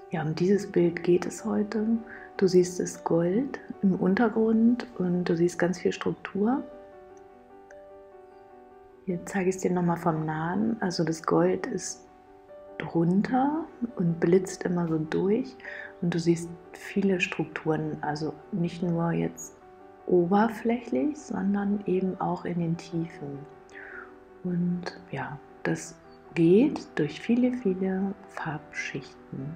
Ja, um dieses Bild geht es heute. Du siehst das Gold im Untergrund und du siehst ganz viel Struktur. Hier zeige ich es dir nochmal vom Nahen. Also das Gold ist drunter und blitzt immer so durch und du siehst viele Strukturen, also nicht nur jetzt oberflächlich, sondern eben auch in den Tiefen. Und ja, das geht durch viele, viele Farbschichten.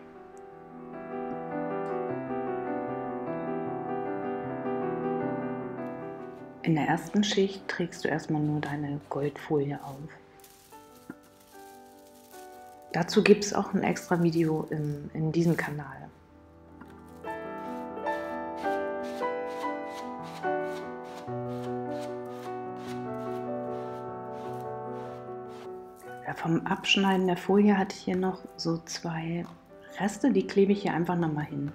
In der ersten Schicht trägst du erstmal nur deine Goldfolie auf. Dazu gibt es auch ein extra Video in diesem Kanal. Ja, vom Abschneiden der Folie hatte ich hier noch so 2 Reste, die klebe ich hier einfach nochmal hin.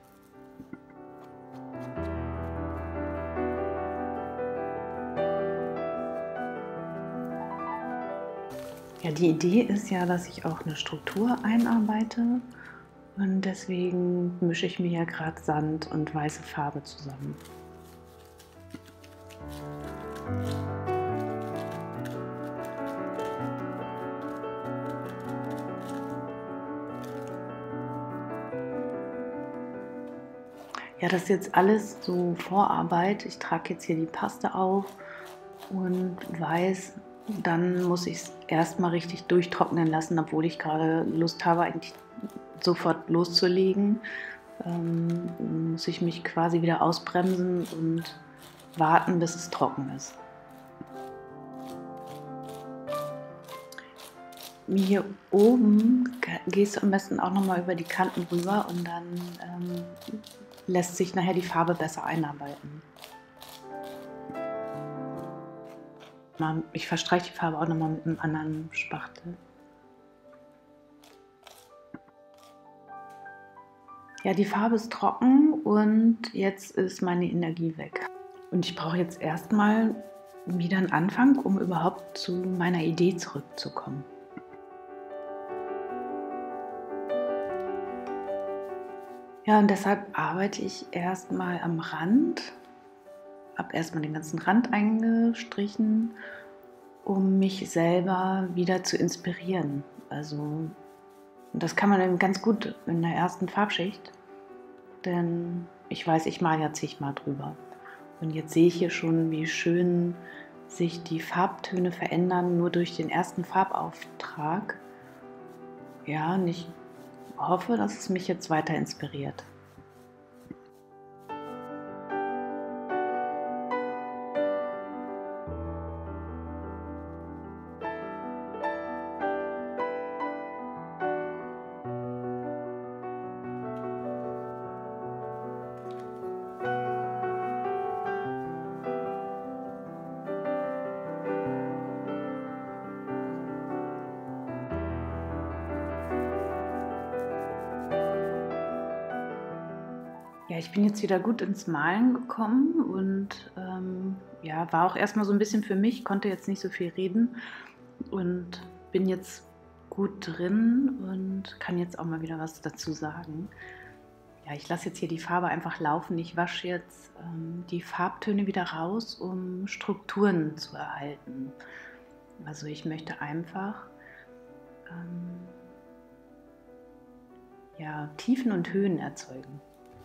Ja, die Idee ist ja, dass ich auch eine Struktur einarbeite und deswegen mische ich mir ja gerade Sand und weiße Farbe zusammen. Ja, das ist jetzt alles so Vorarbeit. Ich trage jetzt hier die Paste auf und weiß, dann muss ich es erstmal richtig durchtrocknen lassen, obwohl ich gerade Lust habe, eigentlich sofort loszulegen. Muss ich mich quasi wieder ausbremsen und warten, bis es trocken ist. Hier oben gehst du am besten auch nochmal über die Kanten rüber und dann lässt sich nachher die Farbe besser einarbeiten. Ich verstreiche die Farbe auch nochmal mit einem anderen Spachtel. Ja, die Farbe ist trocken und jetzt ist meine Energie weg. Und ich brauche jetzt erstmal wieder einen Anfang, um überhaupt zu meiner Idee zurückzukommen. Ja, und deshalb arbeite ich erstmal am Rand, habe erstmal den ganzen Rand eingestrichen, um mich selber wieder zu inspirieren. Also das kann man dann ganz gut in der ersten Farbschicht, denn ich weiß, ich male ja zigmal drüber. Und jetzt sehe ich hier schon, wie schön sich die Farbtöne verändern, nur durch den ersten Farbauftrag. Ja, und ich hoffe, dass es mich jetzt weiter inspiriert. Ja, ich bin jetzt wieder gut ins Malen gekommen und ja, war auch erstmal so ein bisschen für mich, konnte jetzt nicht so viel reden und bin jetzt gut drin und kann jetzt auch mal wieder was dazu sagen. Ja, ich lasse jetzt hier die Farbe einfach laufen. Ich wasche jetzt die Farbtöne wieder raus, um Strukturen zu erhalten. Also ich möchte einfach ja, Tiefen und Höhen erzeugen.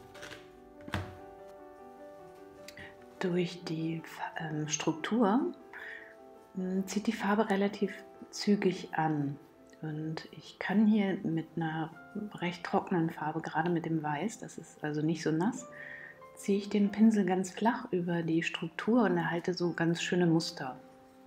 Durch die Struktur zieht die Farbe relativ zügig an. Und ich kann hier mit einer recht trockenen Farbe, gerade mit dem Weiß, das ist also nicht so nass, ziehe ich den Pinsel ganz flach über die Struktur und erhalte so ganz schöne Muster.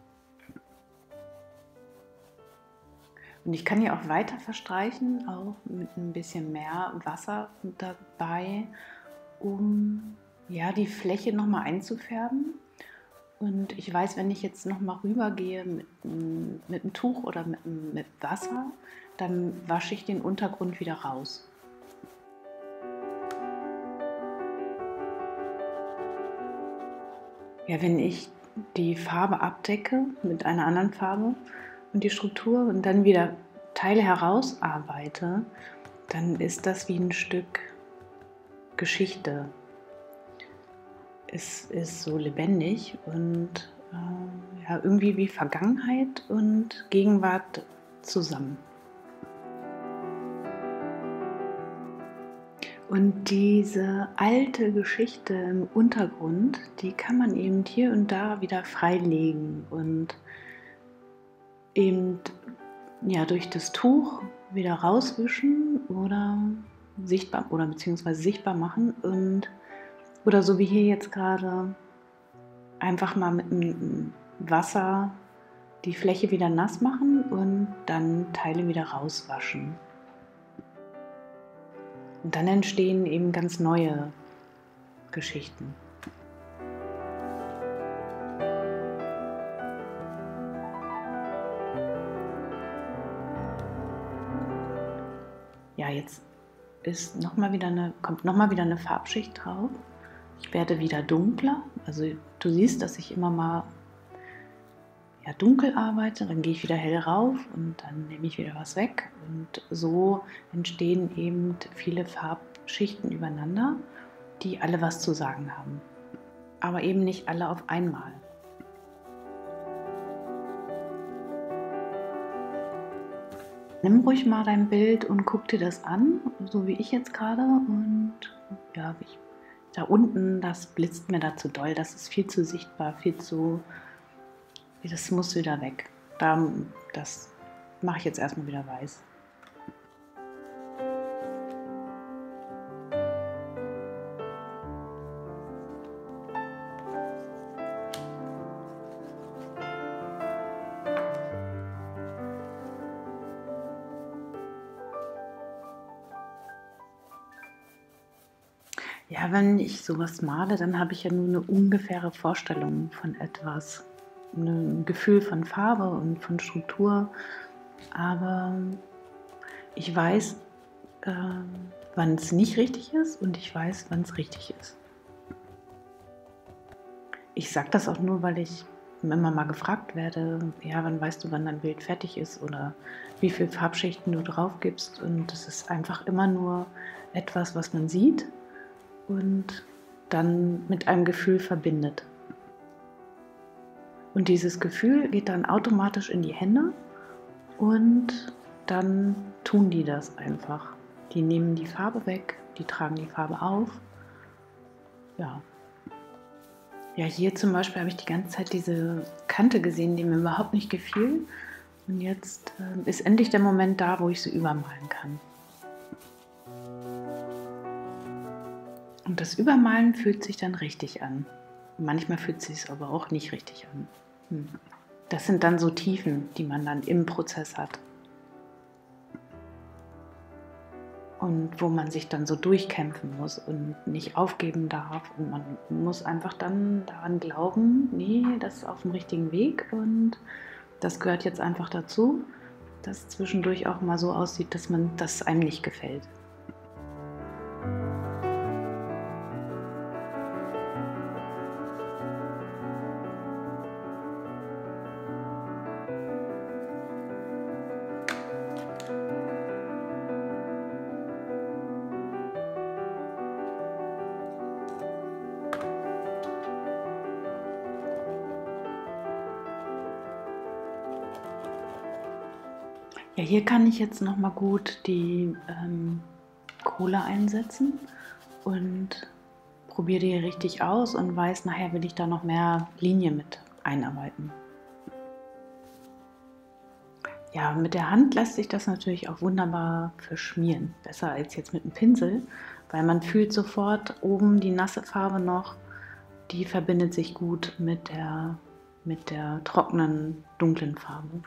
Und ich kann hier auch weiter verstreichen, auch mit ein bisschen mehr Wasser dabei, um ja, die Fläche nochmal einzufärben. Und ich weiß, wenn ich jetzt nochmal rübergehe mit einem Tuch oder mit Wasser, dann wasche ich den Untergrund wieder raus. Ja, wenn ich die Farbe abdecke mit einer anderen Farbe und die Struktur und dann wieder Teile herausarbeite, dann ist das wie ein Stück Geschichte. Es ist so lebendig und ja, irgendwie wie Vergangenheit und Gegenwart zusammen. Und diese alte Geschichte im Untergrund, die kann man eben hier und da wieder freilegen und eben ja, durch das Tuch wieder rauswischen oder sichtbar oder beziehungsweise sichtbar machen und oder so wie hier jetzt gerade einfach mal mit dem Wasser die Fläche wieder nass machen und dann Teile wieder rauswaschen. Und dann entstehen eben ganz neue Geschichten. Ja, jetzt kommt nochmal wieder eine Farbschicht drauf. Ich werde wieder dunkler. Also du siehst, dass ich immer mal dunkel arbeite, dann gehe ich wieder hell rauf und dann nehme ich wieder was weg. Und so entstehen eben viele Farbschichten übereinander, die alle was zu sagen haben. Aber eben nicht alle auf einmal. Nimm ruhig mal dein Bild und guck dir das an, so wie ich jetzt gerade. Und ja, da unten, das blitzt mir da zu doll, das ist viel zu sichtbar, das muss wieder weg. Das mache ich jetzt erstmal wieder weiß. Ja, wenn ich sowas male, dann habe ich ja nur eine ungefähre Vorstellung von etwas. Ein Gefühl von Farbe und von Struktur. Aber ich weiß, wann es nicht richtig ist und ich weiß, wann es richtig ist. Ich sage das auch nur, weil ich immer mal gefragt werde, ja, wann weißt du, wann dein Bild fertig ist oder wie viele Farbschichten du drauf gibst. Und das ist einfach immer nur etwas, was man sieht und dann mit einem Gefühl verbindet. Und dieses Gefühl geht dann automatisch in die Hände und dann tun die das einfach. Die nehmen die Farbe weg, die tragen die Farbe auf. Ja. Ja, hier zum Beispiel habe ich die ganze Zeit diese Kante gesehen, die mir überhaupt nicht gefiel. Und jetzt ist endlich der Moment da, wo ich sie übermalen kann. Und das Übermalen fühlt sich dann richtig an. Manchmal fühlt es sich aber auch nicht richtig an. Das sind dann so Tiefen, die man dann im Prozess hat. Und wo man sich dann so durchkämpfen muss und nicht aufgeben darf. Und man muss einfach dann daran glauben, nee, das ist auf dem richtigen Weg und das gehört jetzt einfach dazu, dass es zwischendurch auch mal so aussieht, dass das einem nicht gefällt. Ja, hier kann ich jetzt noch mal gut die Kohle einsetzen und probiere die richtig aus und weiß, nachher will ich da noch mehr Linie mit einarbeiten. Ja, mit der Hand lässt sich das natürlich auch wunderbar verschmieren. Besser als jetzt mit einem Pinsel, weil man fühlt sofort oben die nasse Farbe noch, die verbindet sich gut mit der trockenen, dunklen Farbe.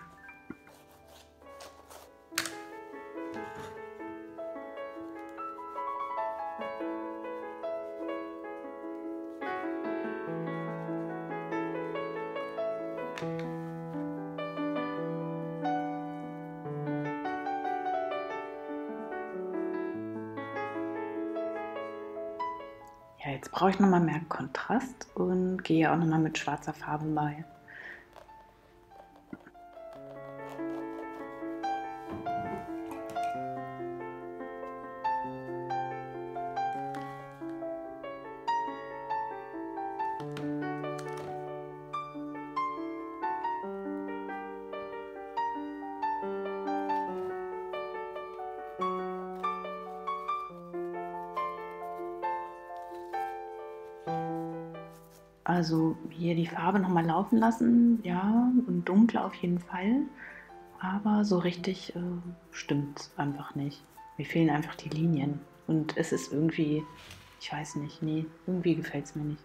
Ja, jetzt brauche ich nochmal mehr Kontrast und gehe auch nochmal mit schwarzer Farbe bei. Also hier die Farbe nochmal laufen lassen, ja, und dunkler auf jeden Fall. Aber so richtig stimmt es einfach nicht. Mir fehlen einfach die Linien. Und es ist irgendwie, ich weiß nicht, nee, irgendwie gefällt es mir nicht.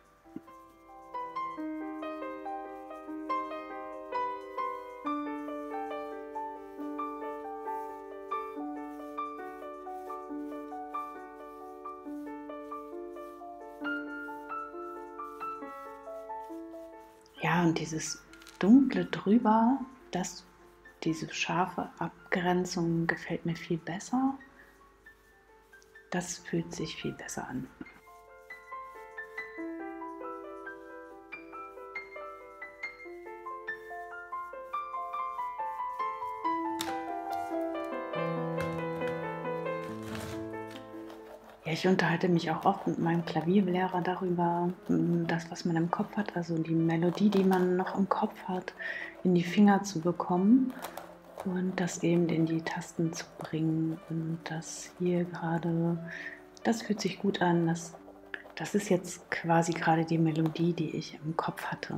Ja, und dieses Dunkle drüber, diese scharfe Abgrenzung gefällt mir viel besser. Das fühlt sich viel besser an. Ja, ich unterhalte mich auch oft mit meinem Klavierlehrer darüber, das, was man im Kopf hat, also die Melodie, die man noch im Kopf hat, in die Finger zu bekommen und das eben in die Tasten zu bringen. Und das hier gerade, das fühlt sich gut an. Das ist jetzt quasi gerade die Melodie, die ich im Kopf hatte.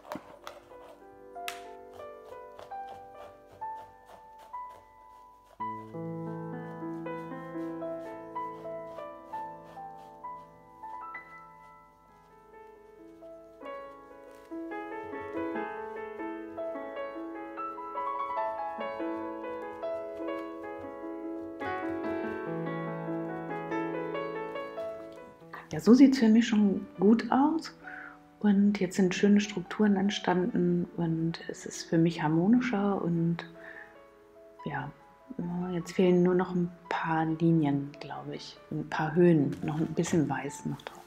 Ja, so sieht es für mich schon gut aus. Und jetzt sind schöne Strukturen entstanden und es ist für mich harmonischer und ja, jetzt fehlen nur noch ein paar Linien, glaube ich, ein paar Höhen, noch ein bisschen Weiß noch drauf.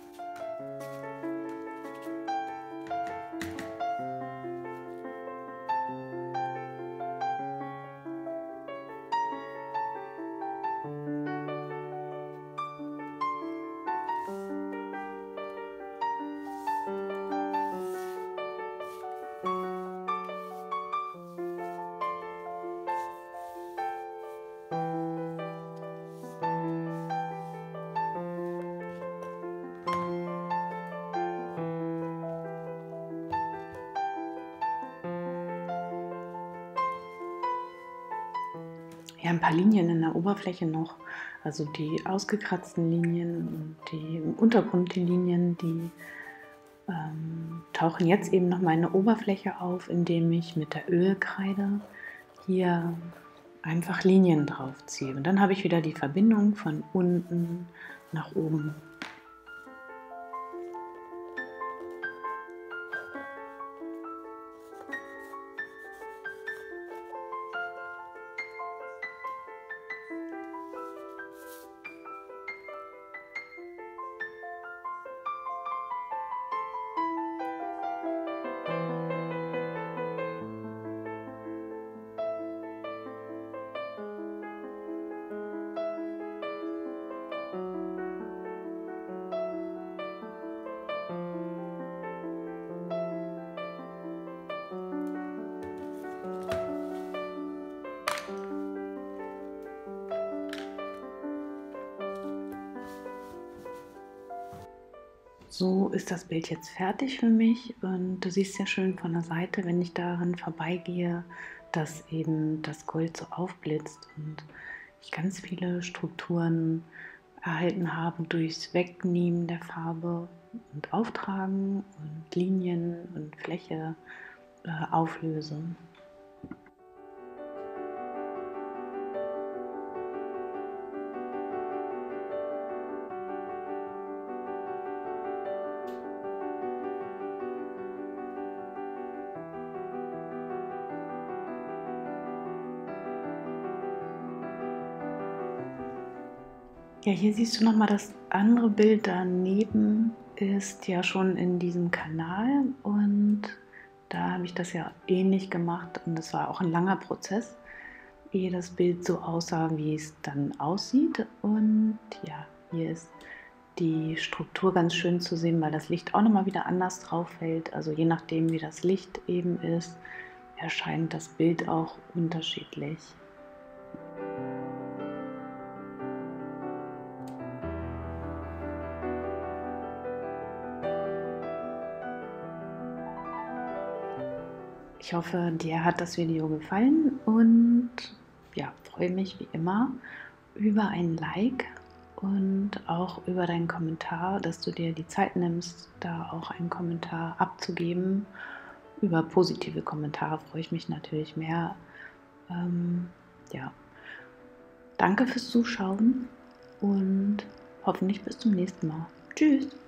Ja, ein paar Linien in der Oberfläche noch, also die ausgekratzten Linien und die im Untergrund die Linien, die tauchen jetzt eben noch mal in der Oberfläche auf, indem ich mit der Ölkreide hier einfach Linien drauf ziehe. Und dann habe ich wieder die Verbindung von unten nach oben. So ist das Bild jetzt fertig für mich und du siehst ja schön von der Seite, wenn ich daran vorbeigehe, dass eben das Gold so aufblitzt und ich ganz viele Strukturen erhalten habe durchs Wegnehmen der Farbe und Auftragen und Linien und Fläche auflöse. Ja, hier siehst du nochmal das andere Bild daneben ist ja schon in diesem Kanal und da habe ich das ja ähnlich gemacht und das war auch ein langer Prozess, ehe das Bild so aussah, wie es dann aussieht. Und ja, hier ist die Struktur ganz schön zu sehen, weil das Licht auch nochmal wieder anders drauf fällt. Also je nachdem, wie das Licht eben ist, erscheint das Bild auch unterschiedlich. Ich hoffe, dir hat das Video gefallen und ja, freue mich wie immer über ein Like und auch über deinen Kommentar, dass du dir die Zeit nimmst, da auch einen Kommentar abzugeben. Über positive Kommentare freue ich mich natürlich mehr. Ja, danke fürs Zuschauen und hoffentlich bis zum nächsten Mal. Tschüss!